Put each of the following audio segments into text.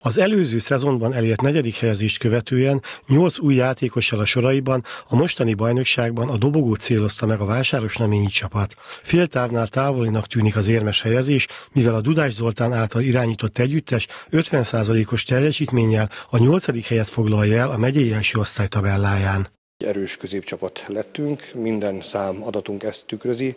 Az előző szezonban elért 4. helyezést követően 8 új játékossal a soraiban a mostani bajnokságban a dobogót célozta meg a vásárosnaményi csapat. Fél távnál távolinak tűnik az érmes helyezés, mivel a Dudás Zoltán által irányított együttes 50%-os teljesítménnyel a 8. helyet foglalja el a megyei első osztály tabelláján. Erős középcsapat lettünk, minden szám adatunk ezt tükrözi.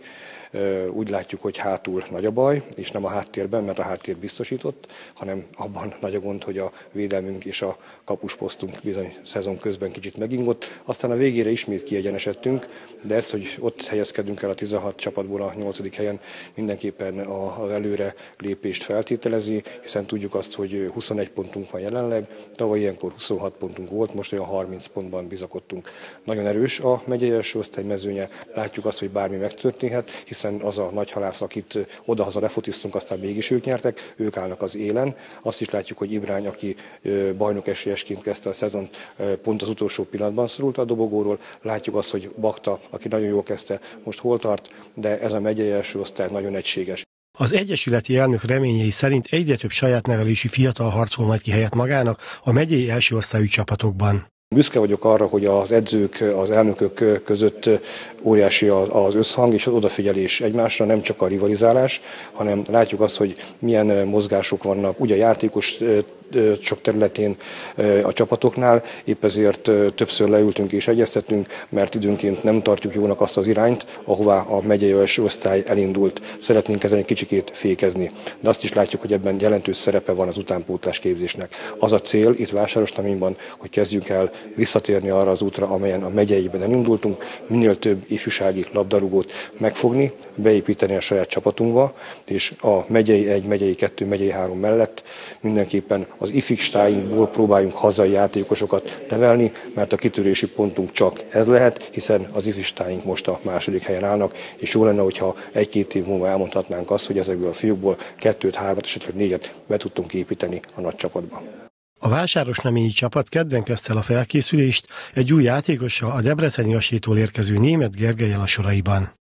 Úgy látjuk, hogy hátul nagy a baj, és nem a háttérben, mert a háttér biztosított, hanem abban nagy a gond, hogy a védelmünk és a kapusposztunk bizony szezon közben kicsit megingott. Aztán a végére ismét kiegyenesedtünk, de ez, hogy ott helyezkedünk el a 16 csapatból a 8. helyen, mindenképpen az előre lépést feltételezi, hiszen tudjuk azt, hogy 21 pontunk van jelenleg, tavaly ilyenkor 26 pontunk volt, most olyan 30 pontban bizakodtunk. Nagyon erős a megyei első osztály mezőnye, látjuk azt, hogy bármi megtörténhet, hiszen az a nagy halász, akit odahaza lefotiztunk, aztán mégis ők nyertek, ők állnak az élen. Azt is látjuk, hogy Ibrány, aki bajnok esélyesként kezdte a szezont, pont az utolsó pillanatban szorult a dobogóról. Látjuk azt, hogy Bakta, aki nagyon jól kezdte, most hol tart, de ez a megyei első osztály nagyon egységes. Az egyesületi elnök reményei szerint egyre több saját nevelési fiatal harcol majd ki helyet magának a megyei első osztályú csapatokban. Büszke vagyok arra, hogy az edzők, az elnökök között óriási az összhang és az odafigyelés egymásra, nem csak a rivalizálás, hanem látjuk azt, hogy milyen mozgások vannak, ugye a játékos sok területén a csapatoknál, épp ezért többször leültünk és egyeztettünk, mert időnként nem tartjuk jónak azt az irányt, ahová a megyei első osztály elindult. Szeretnénk ezen egy kicsikét fékezni, de azt is látjuk, hogy ebben jelentős szerepe van az utánpótlás képzésnek. Az a cél itt Vásárosnaményban, hogy kezdjünk el visszatérni arra az útra, amelyen a megyeiben elindultunk, minél több ifjúsági labdarúgót megfogni, beépíteni a saját csapatunkba, és a megyei 1, megyei 2, megyei 3 mellett mindenképpen az ifjúságinkból próbáljunk hazai játékosokat nevelni, mert a kitörési pontunk csak ez lehet, hiszen az ifjúságaink most a 2. helyen állnak, és jó lenne, hogyha 1-2 év múlva elmondhatnánk azt, hogy ezekből a fiúkból 2, 3, esetleg 4 be tudtunk építeni a nagy csapatba. A vásárosnaményi csapat kedden kezdte el a felkészülést egy új játékossal, a debreceni Asétól érkező Németh Gergellyel a soraiban.